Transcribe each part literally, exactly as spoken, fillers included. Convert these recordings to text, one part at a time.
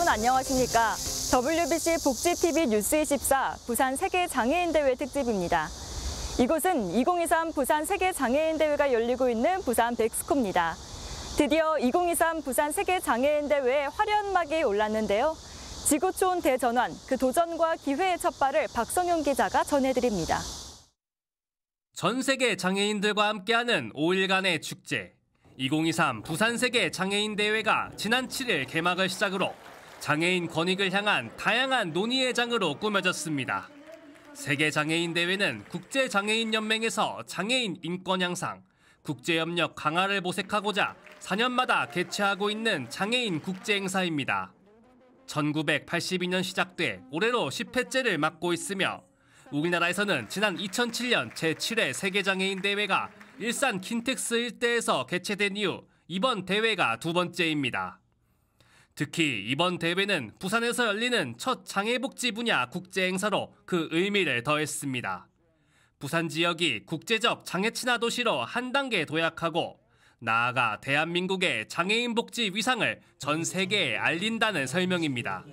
여러분 안녕하십니까? 더블유비씨 복지티비 뉴스이십사 부산 세계장애인대회 특집입니다. 이곳은 이천이십삼 부산 세계장애인대회가 열리고 있는 부산 백스코입니다. 드디어 이천이십삼 부산 세계장애인대회에 화려한 막이 올랐는데요. 지구촌 대전환, 그 도전과 기회의 첫 발을 박성용 기자가 전해드립니다. 전 세계 장애인들과 함께하는 오 일간의 축제. 이천이십삼 부산 세계 장애인 대회가 지난 칠 일 개막을 시작으로 장애인 권익을 향한 다양한 논의의 장으로 꾸며졌습니다. 세계 장애인 대회는 국제장애인연맹에서 장애인 인권 향상, 국제협력 강화를 모색하고자 사 년마다 개최하고 있는 장애인 국제행사입니다. 천구백팔십이 년 시작돼 올해로 십 회째를 맞고 있으며 우리나라에서는 지난 이천칠 년 제칠 회 세계장애인 대회가 일산 킨텍스 일대에서 개최된 이후 이번 대회가 두 번째입니다. 특히 이번 대회는 부산에서 열리는 첫 장애복지 분야 국제행사로 그 의미를 더했습니다. 부산 지역이 국제적 장애 친화 도시로 한 단계 도약하고 나아가 대한민국의 장애인 복지 위상을 전 세계에 알린다는 설명입니다.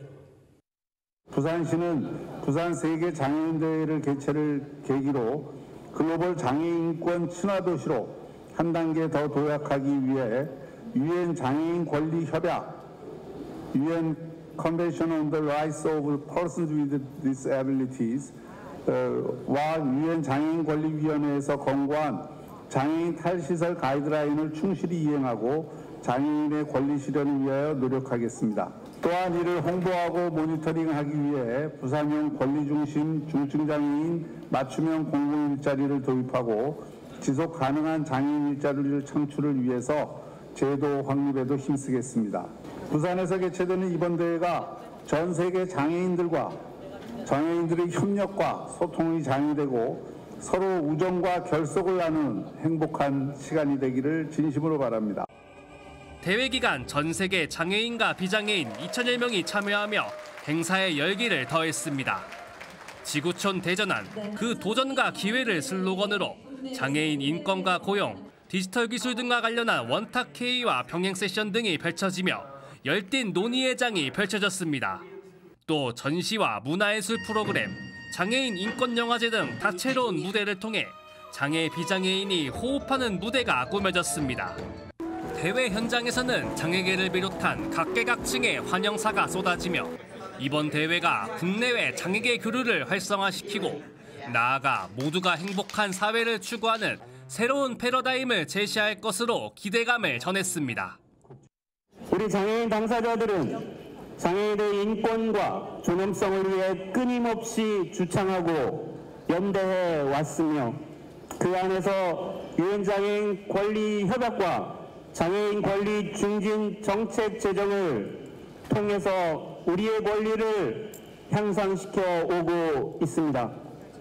부산시는 부산 세계 장애인 대회를 개최를 계기로 글로벌 장애인권 친화 도시로 한 단계 더 도약하기 위해 유엔 장애인 권리 협약, 유엔 Convention on the Rights of Persons with Disabilities 와 유엔 장애인 권리위원회에서 권고한 장애인 탈시설 가이드라인을 충실히 이행하고 장애인의 권리 실현을 위하여 노력하겠습니다. 또한 이를 홍보하고 모니터링하기 위해 부산형 권리중심 중증장애인 맞춤형 공공 일자리를 도입하고 지속 가능한 장애인 일자리를 창출을 위해서 제도 확립에도 힘쓰겠습니다. 부산에서 개최되는 이번 대회가 전 세계 장애인들과 장애인들의 협력과 소통이 장려되고 서로 우정과 결속을 나누는 행복한 시간이 되기를 진심으로 바랍니다. 대회 기간 전 세계 장애인과 비장애인 이천여 명이 참여하며 행사의 열기를 더했습니다. 지구촌 대전환, 그 도전과 기회를 슬로건으로 장애인 인권과 고용, 디지털 기술 등과 관련한 원탁 회의와 병행 세션 등이 펼쳐지며 열띤 논의의 장이 펼쳐졌습니다. 또 전시와 문화예술 프로그램, 장애인 인권영화제 등 다채로운 무대를 통해 장애 비장애인이 호흡하는 무대가 꾸며졌습니다. 대회 현장에서는 장애계를 비롯한 각계각층의 환영사가 쏟아지며 이번 대회가 국내외 장애계 교류를 활성화시키고 나아가 모두가 행복한 사회를 추구하는 새로운 패러다임을 제시할 것으로 기대감을 전했습니다. 우리 장애인 당사자들은 장애인의 인권과 존엄성을 위해 끊임없이 주창하고 연대해 왔으며 그 안에서 유엔 장애인 권리 협약과 장애인 권리 증진 정책 제정을 통해서 우리의 권리를 향상시켜 오고 있습니다.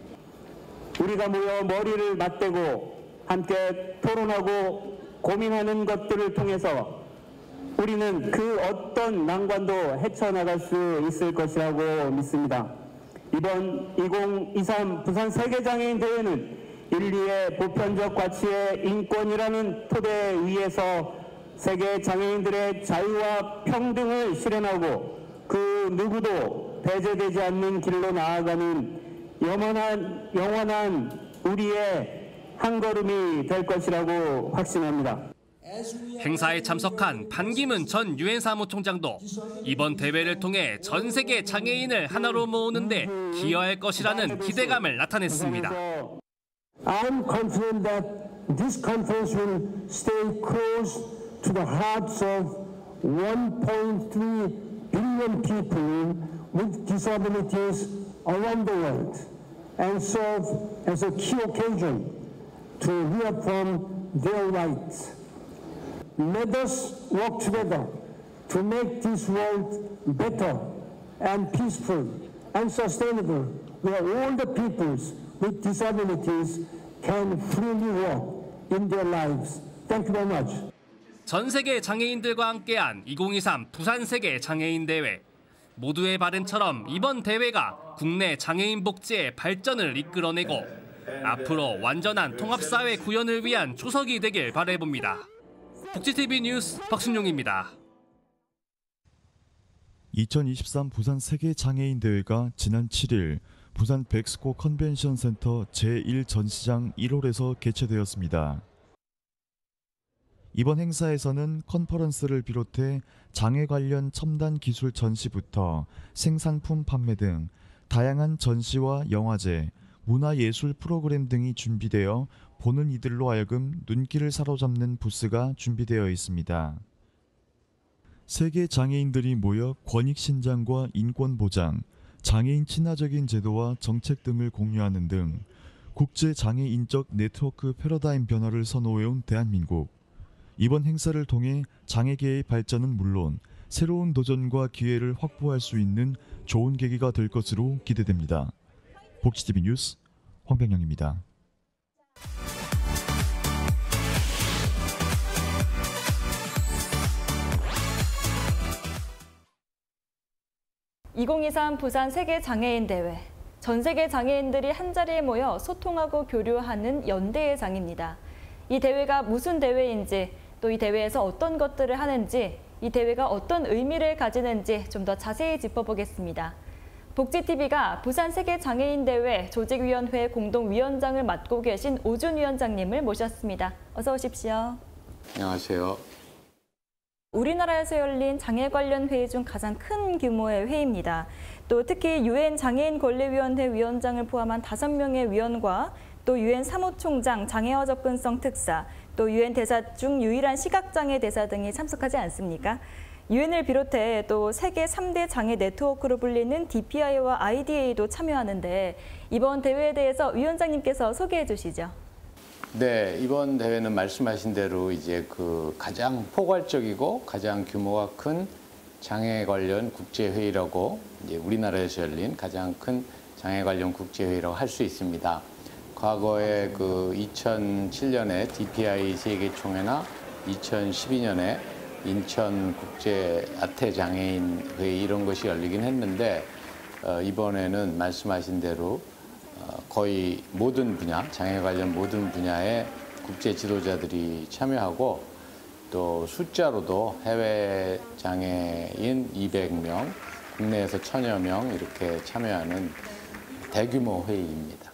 우리가 모여 머리를 맞대고 함께 토론하고 고민하는 것들을 통해서 우리는 그 어떤 난관도 헤쳐나갈 수 있을 것이라고 믿습니다. 이번 이천이십삼 부산 세계장애인 대회는 인류의 보편적 가치의 인권이라는 토대 위에서 세계 장애인들의 자유와 평등을 실현하고 그 누구도 배제되지 않는 길로 나아가는 영원한, 영원한 우리의 한 걸음이 될 것이라고 확신합니다. 행사에 참석한 반기문 전 유엔 사무총장도 이번 대회를 통해 전 세계 장애인을 하나로 모으는 데 기여할 것이라는 기대감을 나타냈습니다. I'm confident that this conference will stay close to the hearts of one point three billion people with disabilities around the world and serve as a key occasion to reaffirm their rights. Let us work together to make this world better and peaceful and sustainable, where all the peoples with disabilities can freely walk in their lives. Thank you very much. 전 세계 장애인들과 함께한 이천이십삼 부산 세계 장애인 대회. 모두의 바램처럼 이번 대회가 국내 장애인 복지의 발전을 이끌어내고 앞으로 완전한 통합사회 구현을 위한 초석이 되길 바라봅니다. 복지티비 뉴스 박순용입니다. 이천이십삼 부산 세계장애인대회가 지난 칠 일 부산 백스코 컨벤션센터 제일 전시장 일 홀에서 개최되었습니다. 이번 행사에서는 컨퍼런스를 비롯해 장애 관련 첨단 기술 전시부터 생산품 판매 등 다양한 전시와 영화제, 문화예술 프로그램 등이 준비되어 보는 이들로 하여금 눈길을 사로잡는 부스가 준비되어 있습니다. 세계 장애인들이 모여 권익 신장과 인권 보장, 장애인 친화적인 제도와 정책 등을 공유하는 등 국제 장애인적 네트워크 패러다임 변화를 선호해온 대한민국. 이번 행사를 통해 장애계의 발전은 물론 새로운 도전과 기회를 확보할 수 있는 좋은 계기가 될 것으로 기대됩니다. 복지티비 뉴스 황병영입니다. 이천이십삼 부산 세계장애인대회. 전 세계 장애인들이 한자리에 모여 소통하고 교류하는 연대의 장입니다. 이 대회가 무슨 대회인지, 또 이 대회에서 어떤 것들을 하는지, 이 대회가 어떤 의미를 가지는지 좀 더 자세히 짚어보겠습니다. 복지티비가 부산 세계장애인대회 조직위원회 공동위원장을 맡고 계신 오준 위원장님을 모셨습니다. 어서 오십시오. 안녕하세요. 우리나라에서 열린 장애 관련 회의 중 가장 큰 규모의 회의입니다. 또 특히 유엔 장애인 권리위원회 위원장을 포함한 다섯 명의 위원과 또 유엔 사무총장 장애와 접근성 특사, 또 유엔 대사 중 유일한 시각장애 대사 등이 참석하지 않습니까? 유엔을 비롯해 또 세계 삼 대 장애 네트워크로 불리는 디피아이와 아이디에이도 참여하는데 이번 대회에 대해서 위원장님께서 소개해 주시죠. 네, 이번 대회는 말씀하신 대로 이제 그 가장 포괄적이고 가장 규모가 큰 장애 관련 국제회의라고 이제 우리나라에서 열린 가장 큰 장애 관련 국제회의라고 할 수 있습니다. 과거에 그 이천칠 년에 디피아이 세계총회나 이천십이 년에 인천 국제 아태 장애인 회의 이런 것이 열리긴 했는데 어, 이번에는 말씀하신 대로 거의 모든 분야, 장애 관련 모든 분야의 국제 지도자들이 참여하고 또 숫자로도 해외 장애인 이백 명, 국내에서 천여 명 이렇게 참여하는 대규모 회의입니다.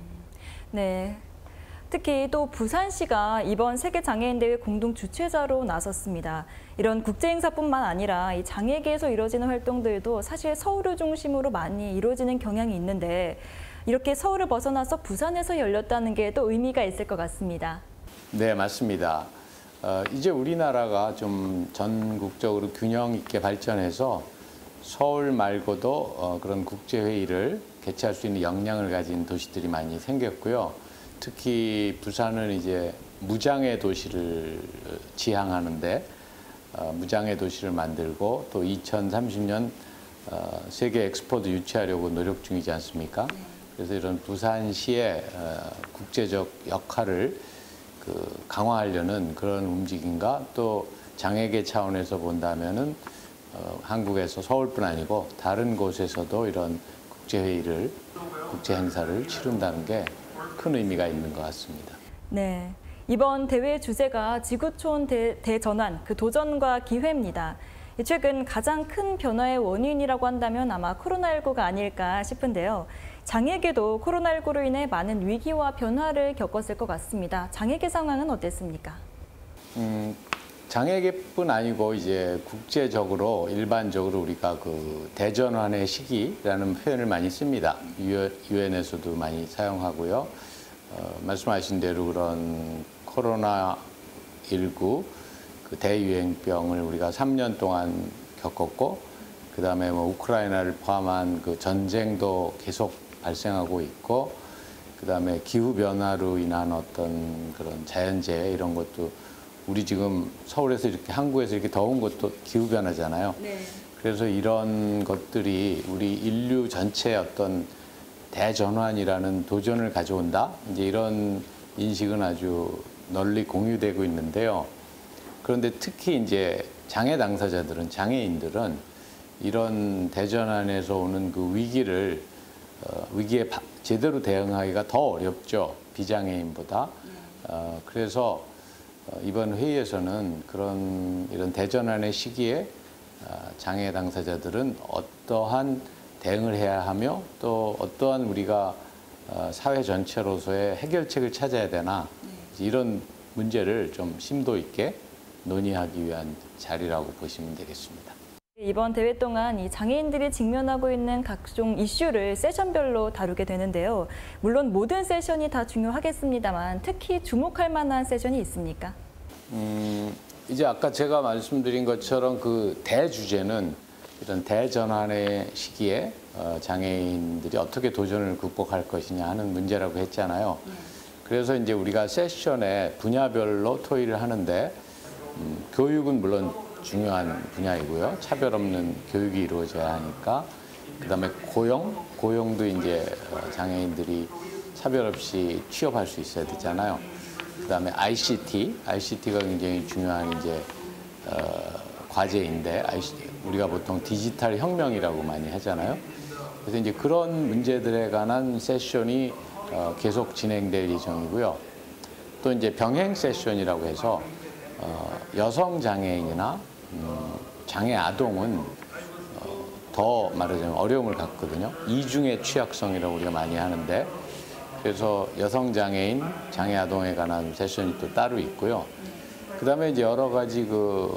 네. 특히 또 부산시가 이번 세계장애인대회 공동 주최자로 나섰습니다. 이런 국제행사뿐만 아니라 이 장애계에서 이루어지는 활동들도 사실 서울을 중심으로 많이 이루어지는 경향이 있는데 이렇게 서울을 벗어나서 부산에서 열렸다는 게 또 의미가 있을 것 같습니다. 네, 맞습니다. 어, 이제 우리나라가 좀 전국적으로 균형 있게 발전해서 서울 말고도 어, 그런 국제회의를 개최할 수 있는 역량을 가진 도시들이 많이 생겼고요. 특히 부산은 이제 무장애 도시를 지향하는데 어, 무장애 도시를 만들고 또 이천삼십 년 어, 세계 엑스포도 유치하려고 노력 중이지 않습니까? 그래서 이런 부산시의 어, 국제적 역할을 그 강화하려는 그런 움직임과 또 장애계 차원에서 본다면은 어, 한국에서 서울뿐 아니고 다른 곳에서도 이런 국제회의를 국제 행사를 치른다는 게 큰 의미가 있는 것 같습니다. 네, 이번 대회 주제가 지구촌 대, 대전환, 그 도전과 기회입니다. 최근 가장 큰 변화의 원인이라고 한다면 아마 코로나십구가 아닐까 싶은데요. 장애계도 코로나십구로 인해 많은 위기와 변화를 겪었을 것 같습니다. 장애계 상황은 어땠습니까? 음, 장애계뿐 아니고 이제 국제적으로 일반적으로 우리가 그 대전환의 시기라는 표현을 많이 씁니다. 유엔에서도 많이 사용하고요. 어, 말씀하신 대로 그런 코로나십구 그 대유행병을 우리가 삼 년 동안 겪었고, 그 다음에 뭐 우크라이나를 포함한 그 전쟁도 계속 발생하고 있고, 그 다음에 기후 변화로 인한 어떤 그런 자연재해 이런 것도 우리 지금 서울에서 이렇게 한국에서 이렇게 더운 것도 기후 변화잖아요. 네. 그래서 이런 것들이 우리 인류 전체의 어떤 대전환이라는 도전을 가져온다. 이제 이런 인식은 아주 널리 공유되고 있는데요. 그런데 특히 이제 장애 당사자들은, 장애인들은 이런 대전환에서 오는 그 위기를, 어, 위기에 바, 제대로 대응하기가 더 어렵죠. 비장애인보다. 어, 그래서 어, 이번 회의에서는 그런 이런 대전환의 시기에 어, 장애 당사자들은 어떠한 대응을 해야 하며 또 어떠한 우리가 사회 전체로서의 해결책을 찾아야 되나 이런 문제를 좀 심도 있게 논의하기 위한 자리라고 보시면 되겠습니다. 이번 대회 동안 이 장애인들이 직면하고 있는 각종 이슈를 세션별로 다루게 되는데요. 물론 모든 세션이 다 중요하겠습니다만 특히 주목할 만한 세션이 있습니까? 음, 이제 아까 제가 말씀드린 것처럼 그 대주제는 이런 대전환의 시기에 어, 장애인들이 어떻게 도전을 극복할 것이냐 하는 문제라고 했잖아요. 그래서 이제 우리가 세션에 분야별로 토의를 하는데 음, 교육은 물론 중요한 분야이고요. 차별 없는 교육이 이루어져야 하니까. 그다음에 고용, 고용도 이제 장애인들이 차별 없이 취업할 수 있어야 되잖아요. 그다음에 아이씨티, 아이씨티가 굉장히 중요한 이제 어, 과제인데 아이씨티, 우리가 보통 디지털 혁명이라고 많이 하잖아요. 그래서 이제 그런 문제들에 관한 세션이 어, 계속 진행될 예정이고요. 또 이제 병행 세션이라고 해서 어, 여성 장애인이나 음, 장애 아동은 어, 더 말하자면 어려움을 갖거든요. 이중의 취약성이라고 우리가 많이 하는데 그래서 여성 장애인, 장애 아동에 관한 세션이 또 따로 있고요. 그다음에 이제 여러 가지 그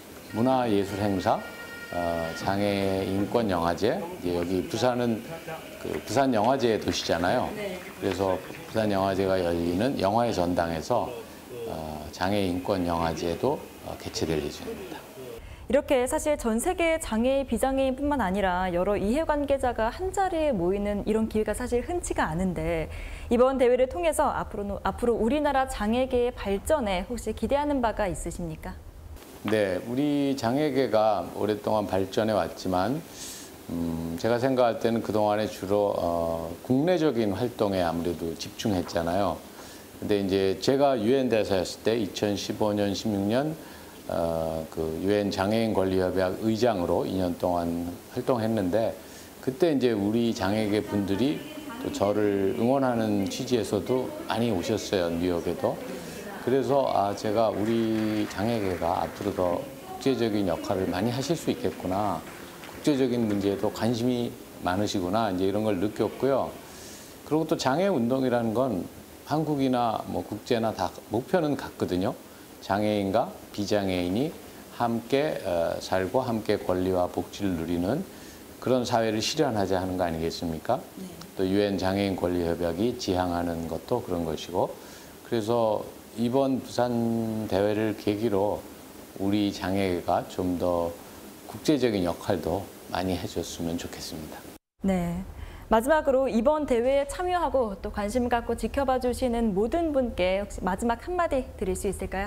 문화예술 행사, 어, 장애 인권 영화제, 이제 여기 부산은 그 부산 영화제의 도시잖아요. 그래서 부산 영화제가 열리는 영화의 전당에서 어, 장애 인권 영화제도 어, 개최될 예정입니다. 이렇게 사실 전 세계 장애인, 비장애인뿐만 아니라 여러 이해관계자가 한 자리에 모이는 이런 기회가 사실 흔치가 않은데 이번 대회를 통해서 앞으로, 앞으로 우리나라 장애계의 발전에 혹시 기대하는 바가 있으십니까? 네, 우리 장애계가 오랫동안 발전해 왔지만 음, 제가 생각할 때는 그동안에 주로 어, 국내적인 활동에 아무래도 집중했잖아요. 근데 이제 제가 유엔 대사였을 때 이천십오 년, 십육 년 어, 그 유엔 장애인 권리협약 의장으로 이 년 동안 활동했는데 그때 이제 우리 장애계 분들이 또 저를 응원하는 취지에서도 많이 오셨어요, 뉴욕에도. 그래서 아 제가 우리 장애계가 앞으로 더 국제적인 역할을 많이 하실 수 있겠구나, 국제적인 문제에도 관심이 많으시구나 이제 이런 걸 느꼈고요. 그리고 또 장애 운동이라는 건 한국이나 뭐 국제나 다 목표는 같거든요. 장애인과 비장애인이 함께 어, 살고 함께 권리와 복지를 누리는 그런 사회를 실현하자 하는 거 아니겠습니까? 네. 또 유엔 장애인 권리 협약이 지향하는 것도 그런 것이고 그래서 이번 부산 대회를 계기로 우리 장애가 좀 더 국제적인 역할도 많이 해줬으면 좋겠습니다. 네. 마지막으로 이번 대회에 참여하고 또 관심 갖고 지켜봐 주시는 모든 분께 혹시 마지막 한마디 드릴 수 있을까요?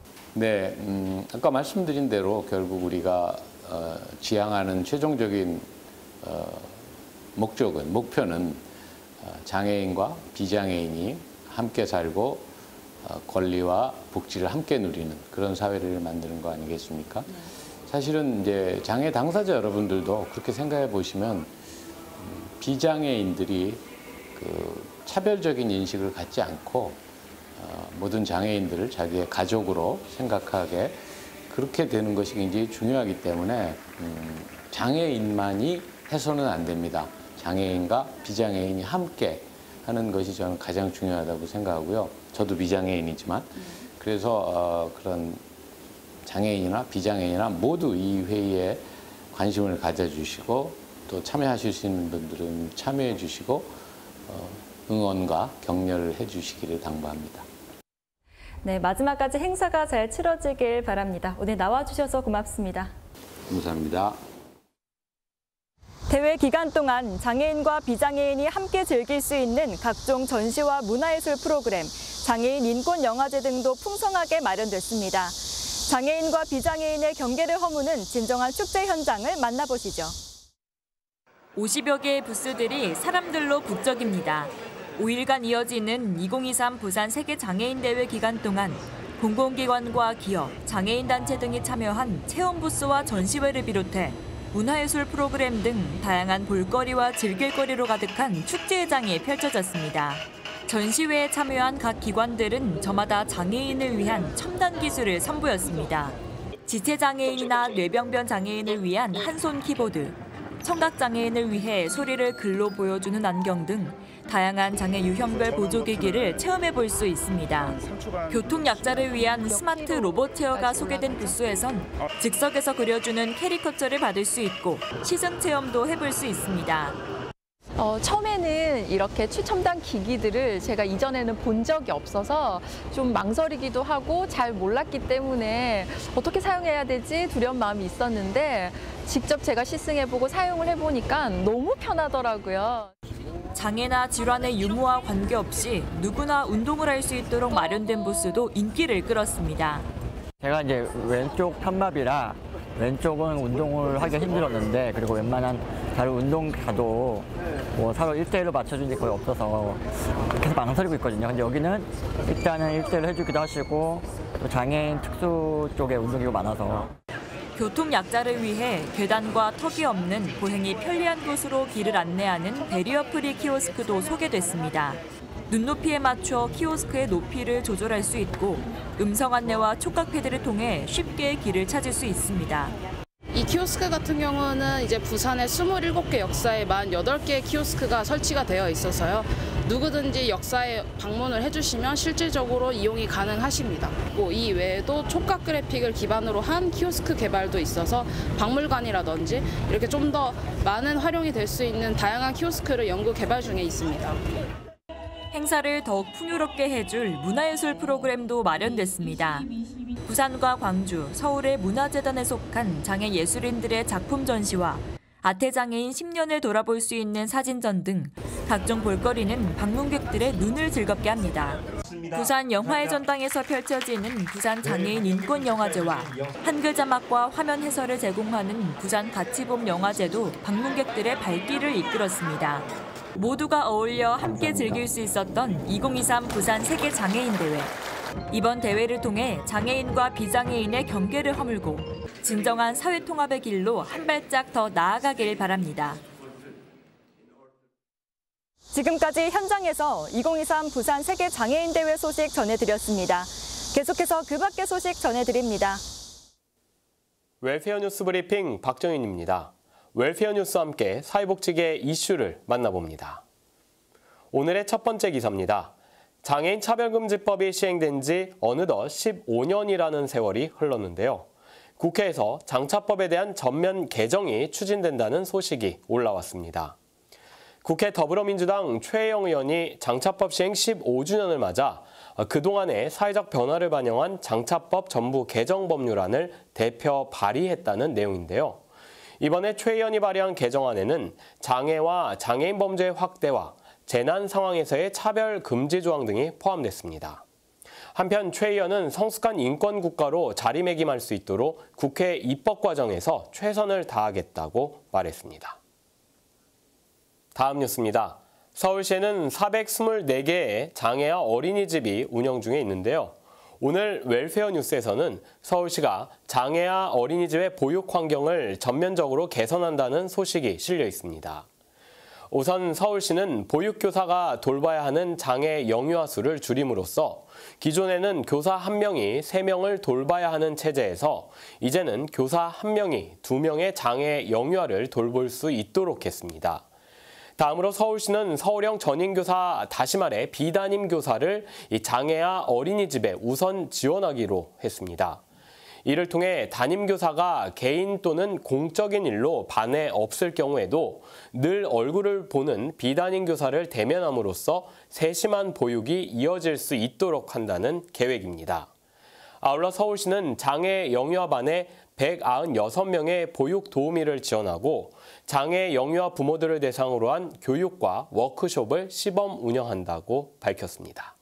네, 음, 아까 말씀드린 대로 결국 우리가 어, 지향하는 최종적인 어, 목적은, 목표는 어, 장애인과 비장애인이 함께 살고 어, 권리와 복지를 함께 누리는 그런 사회를 만드는 거 아니겠습니까? 네. 사실은 이제 장애 당사자 여러분들도 그렇게 생각해 보시면 음, 비장애인들이 그 차별적인 인식을 갖지 않고 어, 모든 장애인들을 자기의 가족으로 생각하게 그렇게 되는 것이 굉장히 중요하기 때문에 음, 장애인만이 해서는 안 됩니다. 장애인과 비장애인이 함께 하는 것이 저는 가장 중요하다고 생각하고요. 저도 비장애인이지만 그래서 어, 그런 장애인이나 비장애인이나 모두 이 회의에 관심을 가져주시고 또 참여하실 수 있는 분들은 참여해 주시고 어, 응원과 격려를 해주시기를 당부합니다. 네, 마지막까지 행사가 잘 치러지길 바랍니다. 오늘 나와주셔서 고맙습니다. 감사합니다. 대회 기간 동안 장애인과 비장애인이 함께 즐길 수 있는 각종 전시와 문화예술 프로그램, 장애인 인권 영화제 등도 풍성하게 마련됐습니다. 장애인과 비장애인의 경계를 허무는 진정한 축제 현장을 만나보시죠. 오십여 개의 부스들이 사람들로 북적입니다. 오 일간 이어지는 이천이십삼 부산 세계장애인대회 기간 동안 공공기관과 기업, 장애인단체 등이 참여한 체험 부스와 전시회를 비롯해 문화예술 프로그램 등 다양한 볼거리와 즐길거리로 가득한 축제장이 펼쳐졌습니다. 전시회에 참여한 각 기관들은 저마다 장애인을 위한 첨단 기술을 선보였습니다. 지체장애인이나 뇌병변 장애인을 위한 한손 키보드, 청각장애인을 위해 소리를 글로 보여주는 안경 등 다양한 장애 유형별 보조기기를 체험해 볼 수 있습니다. 교통약자를 위한 스마트 로봇 체어가 소개된 부스에선 즉석에서 그려주는 캐리커처를 받을 수 있고 시승 체험도 해볼 수 있습니다. 어, 처음에는 이렇게 최첨단 기기들을 제가 이전에는 본 적이 없어서 좀 망설이기도 하고 잘 몰랐기 때문에 어떻게 사용해야 될지 두려운 마음이 있었는데 직접 제가 시승해보고 사용을 해보니까 너무 편하더라고요. 장애나 질환의 유무와 관계없이 누구나 운동을 할 수 있도록 마련된 부스도 인기를 끌었습니다. 제가 이제 왼쪽 편마비라 왼쪽은 운동을 하기가 힘들었는데 그리고 웬만한 다른 운동가도 뭐 서로 일 대 일로 맞춰주는 게 거의 없어서 계속 망설이고 있거든요. 근데 여기는 일단은 일 대 일로 해주기도 하시고 또 장애인 특수 쪽에 운동기구 많아서. 교통약자를 위해 계단과 턱이 없는 보행이 편리한 곳으로 길을 안내하는 베리어 프리 키오스크도 소개됐습니다. 눈높이에 맞춰 키오스크의 높이를 조절할 수 있고 음성 안내와 촉각 패드를 통해 쉽게 길을 찾을 수 있습니다. 이 키오스크 같은 경우는 이제 부산의 스물일곱 개 역사에 만 여덟 개의 키오스크가 설치가 되어 있어서요. 누구든지 역사에 방문을 해주시면 실질적으로 이용이 가능하십니다. 이 외에도 촉각 그래픽을 기반으로 한 키오스크 개발도 있어서 박물관이라든지 이렇게 좀 더 많은 활용이 될 수 있는 다양한 키오스크를 연구 개발 중에 있습니다. 행사를 더욱 풍요롭게 해줄 문화예술 프로그램도 마련됐습니다. 부산과 광주, 서울의 문화재단에 속한 장애 예술인들의 작품 전시와 아태장애인 십 년을 돌아볼 수 있는 사진전 등 각종 볼거리는 방문객들의 눈을 즐겁게 합니다. 부산 영화의 전당에서 펼쳐지는 부산 장애인 인권영화제와 한글 자막과 화면 해설을 제공하는 부산 가치봄 영화제도 방문객들의 발길을 이끌었습니다. 모두가 어울려 함께 즐길 수 있었던 이천이십삼 부산 세계장애인대회. 이번 대회를 통해 장애인과 비장애인의 경계를 허물고 진정한 사회통합의 길로 한 발짝 더 나아가길 바랍니다. 지금까지 현장에서 이천이십삼 부산 세계장애인대회 소식 전해드렸습니다. 계속해서 그 밖의 소식 전해드립니다. 웰페어 뉴스 브리핑 박정윤입니다. 웰페어 뉴스와 함께 사회복지계 이슈를 만나봅니다. 오늘의 첫 번째 기사입니다. 장애인 차별금지법이 시행된 지 어느덧 십오 년이라는 세월이 흘렀는데요. 국회에서 장차법에 대한 전면 개정이 추진된다는 소식이 올라왔습니다. 국회 더불어민주당 최혜영 의원이 장차법 시행 십오 주년을 맞아 그동안의 사회적 변화를 반영한 장차법 전부 개정 법률안을 대표 발의했다는 내용인데요. 이번에 최 의원이 발의한 개정안에는 장애와 장애인 범죄의 확대와 재난 상황에서의 차별 금지 조항 등이 포함됐습니다. 한편 최 의원은 성숙한 인권 국가로 자리매김할 수 있도록 국회 입법 과정에서 최선을 다하겠다고 말했습니다. 다음 뉴스입니다. 서울시에는 사백이십사 개의 장애아 어린이집이 운영 중에 있는데요. 오늘 웰페어 뉴스에서는 서울시가 장애아 어린이집의 보육 환경을 전면적으로 개선한다는 소식이 실려 있습니다. 우선 서울시는 보육교사가 돌봐야 하는 장애 영유아 수를 줄임으로써 기존에는 교사 한 명이 세 명을 돌봐야 하는 체제에서 이제는 교사 한 명이 두 명의 장애 영유아를 돌볼 수 있도록 했습니다. 다음으로 서울시는 서울형 전임교사, 다시 말해 비담임 교사를 이 장애아 어린이집에 우선 지원하기로 했습니다. 이를 통해 담임교사가 개인 또는 공적인 일로 반에 없을 경우에도 늘 얼굴을 보는 비담임 교사를 대면함으로써 세심한 보육이 이어질 수 있도록 한다는 계획입니다. 아울러 서울시는 장애 영유아 반에 백구십육 명의 보육 도우미를 지원하고 장애 영유아 부모들을 대상으로 한 교육과 워크숍을 시범 운영한다고 밝혔습니다.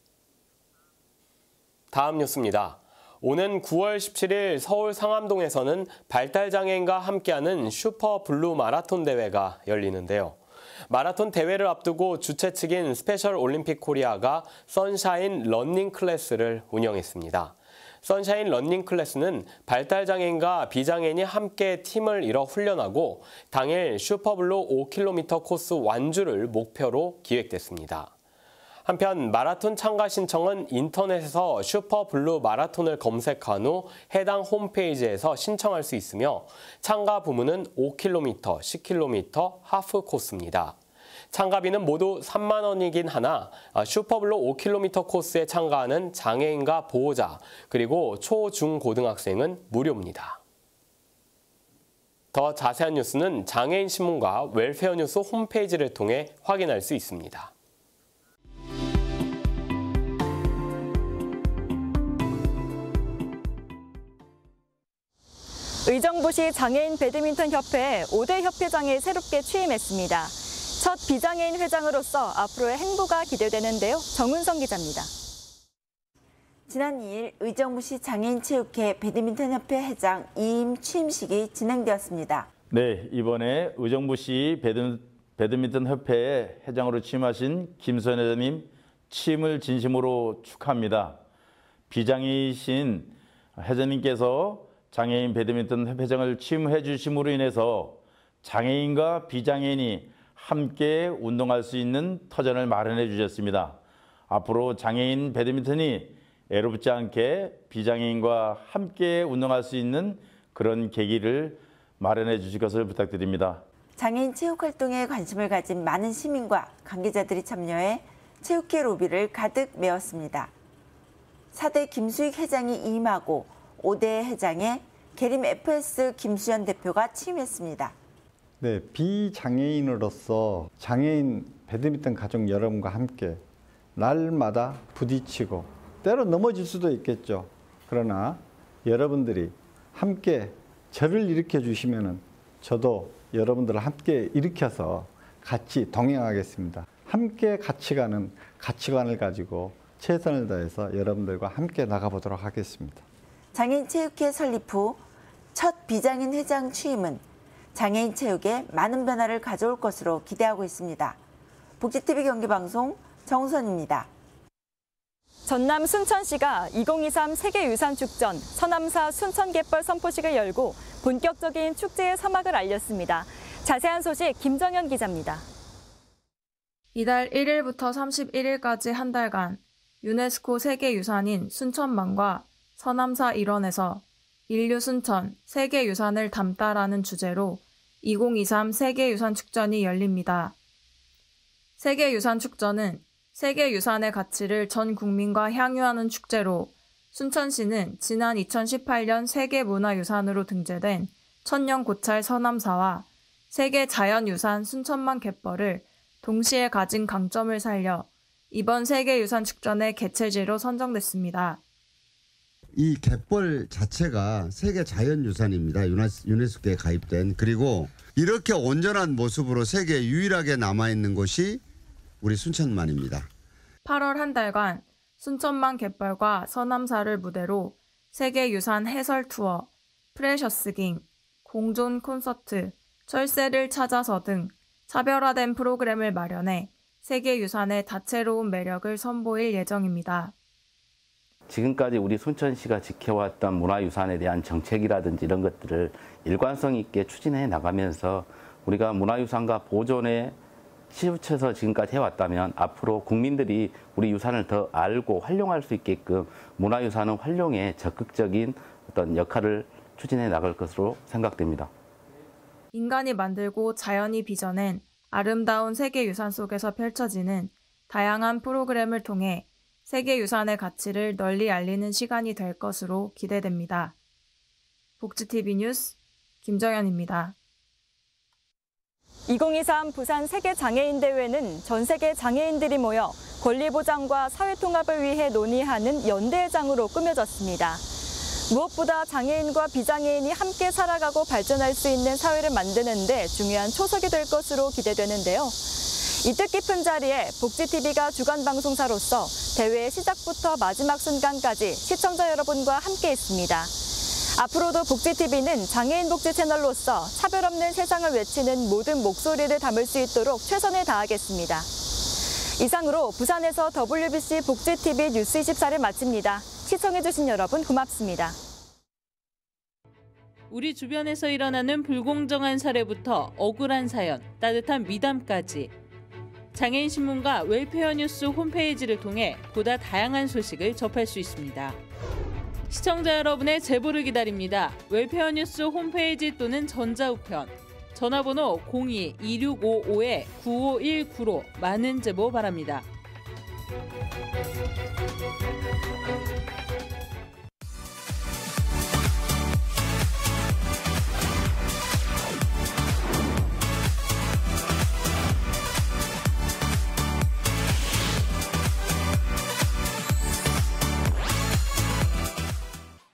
다음 뉴스입니다. 오는 구월 십칠일 서울 상암동에서는 발달장애인과 함께하는 슈퍼 블루 마라톤 대회가 열리는데요. 마라톤 대회를 앞두고 주최 측인 스페셜 올림픽 코리아가 선샤인 러닝 클래스를 운영했습니다. 선샤인 러닝 클래스는 발달장애인과 비장애인이 함께 팀을 이뤄 훈련하고 당일 슈퍼블루 오 킬로미터 코스 완주를 목표로 기획됐습니다. 한편 마라톤 참가 신청은 인터넷에서 슈퍼블루 마라톤을 검색한 후 해당 홈페이지에서 신청할 수 있으며 참가 부문은 오 킬로미터, 십 킬로미터, 하프 코스입니다. 참가비는 모두 삼만 원이긴 하나 슈퍼블루 오 킬로미터 코스에 참가하는 장애인과 보호자 그리고 초, 중, 고등학생은 무료입니다. 더 자세한 뉴스는 장애인 신문과 웰페어 뉴스 홈페이지를 통해 확인할 수 있습니다. 의정부시 장애인 배드민턴 협회에 오 대 협회장이 새롭게 취임했습니다. 첫 비장애인 회장으로서 앞으로의 행보가 기대되는데요. 정은성 기자입니다. 지난 이 일 의정부시 장애인체육회 배드민턴협회 회장 이임 취임식이 진행되었습니다. 네, 이번에 의정부시 배드, 배드민턴협회 회장으로 취임하신 김선 회장님 취임을 진심으로 축하합니다. 비장애이신 회장님께서 장애인 배드민턴 협회장을 취임해 주심으로 인해서 장애인과 비장애인이 함께 운동할 수 있는 터전을 마련해 주셨습니다. 앞으로 장애인 배드민턴이 애롭지 않게 비장애인과 함께 운동할 수 있는 그런 계기를 마련해 주실 것을 부탁드립니다. 장애인 체육활동에 관심을 가진 많은 시민과 관계자들이 참여해 체육회 로비를 가득 메웠습니다. 사 대 김수익 회장이 임하고 오 대 회장에 계림 에프에스 김수현 대표가 취임했습니다. 네, 비장애인으로서 장애인 배드민턴 가족 여러분과 함께 날마다 부딪히고 때로 넘어질 수도 있겠죠. 그러나 여러분들이 함께 저를 일으켜 주시면은 저도 여러분들을 함께 일으켜서 같이 동행하겠습니다. 함께 같이 가는 가치관을 가지고 최선을 다해서 여러분들과 함께 나가보도록 하겠습니다. 장애인체육회 설립 후 첫 비장애인 회장 취임은 장애인 체육에 많은 변화를 가져올 것으로 기대하고 있습니다. 복지티비 경기방송 정선입니다. 전남 순천시가 이천이십삼 세계유산축전 서남사 순천갯벌 선포식을 열고 본격적인 축제의 서막을 알렸습니다. 자세한 소식 김정현 기자입니다. 이달 일 일부터 삼십일 일까지 한 달간 유네스코 세계유산인 순천만과 서남사 일원에서 인류 순천 세계유산을 담다라는 주제로 이천이십삼 세계유산축전이 열립니다. 세계유산축전은 세계유산의 가치를 전 국민과 향유하는 축제로 순천시는 지난 이천십팔 년 세계문화유산으로 등재된 천년 고찰 서남사와 세계자연유산 순천만 갯벌을 동시에 가진 강점을 살려 이번 세계유산축전의 개최지로 선정됐습니다. 이 갯벌 자체가 세계 자연유산입니다. 유네스코에 가입된. 그리고 이렇게 온전한 모습으로 세계에 유일하게 남아있는 곳이 우리 순천만입니다. 팔월 한 달간 순천만 갯벌과 서남사를 무대로 세계유산 해설 투어, 프레셔스깅, 공존 콘서트, 철새를 찾아서 등 차별화된 프로그램을 마련해 세계유산의 다채로운 매력을 선보일 예정입니다. 지금까지 우리 순천시가 지켜왔던 문화유산에 대한 정책이라든지 이런 것들을 일관성 있게 추진해 나가면서 우리가 문화유산과 보존에 치우쳐서 지금까지 해왔다면 앞으로 국민들이 우리 유산을 더 알고 활용할 수 있게끔 문화유산은 활용에 적극적인 어떤 역할을 추진해 나갈 것으로 생각됩니다. 인간이 만들고 자연이 빚어낸 아름다운 세계유산 속에서 펼쳐지는 다양한 프로그램을 통해 세계유산의 가치를 널리 알리는 시간이 될 것으로 기대됩니다. 복지티비 뉴스 김정현입니다. 이천이십삼 부산 세계장애인대회는 전 세계 장애인들이 모여 권리보장과 사회통합을 위해 논의하는 연대회장으로 꾸며졌습니다. 무엇보다 장애인과 비장애인이 함께 살아가고 발전할 수 있는 사회를 만드는 데 중요한 초석이 될 것으로 기대되는데요. 이 뜻깊은 자리에 복지티비가 주간방송사로서 대회의 시작부터 마지막 순간까지 시청자 여러분과 함께 있습니다. 앞으로도 복지티비는 장애인 복지 채널로서 차별 없는 세상을 외치는 모든 목소리를 담을 수 있도록 최선을 다하겠습니다. 이상으로 부산에서 더블유비씨 복지티비 뉴스 이십사를 마칩니다. 시청해주신 여러분 고맙습니다. 우리 주변에서 일어나는 불공정한 사례부터 억울한 사연, 따뜻한 미담까지 장애인 신문과 웰페어 뉴스 홈페이지를 통해 보다 다양한 소식을 접할 수 있습니다. 시청자 여러분의 제보를 기다립니다. 웰페어 뉴스 홈페이지 또는 전자우편, 전화번호 공이 이육오오 구오일구로 많은 제보 바랍니다.